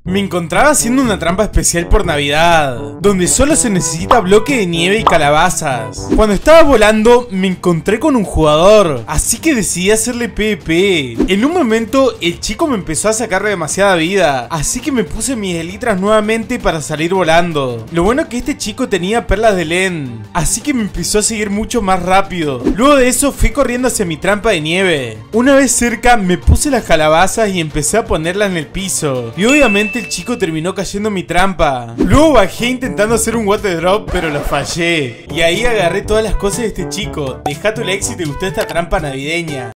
Me encontraba haciendo una trampa especial por Navidad, donde solo se necesita bloque de nieve y calabazas. Cuando estaba volando, me encontré con un jugador, así que decidí hacerle PvP. En un momento, el chico me empezó a sacar demasiada vida, así que me puse mis elitras nuevamente para salir volando. Lo bueno es que este chico tenía perlas de Len, así que me empezó a seguir mucho más rápido. Luego de eso, fui corriendo hacia mi trampa de nieve. Una vez cerca, me puse las calabazas y empecé a ponerlas en el piso. Y obviamente el chico terminó cayendo en mi trampa. Luego bajé intentando hacer un water drop, pero lo fallé. Y ahí agarré todas las cosas de este chico. Deja tu like si te gustó esta trampa navideña.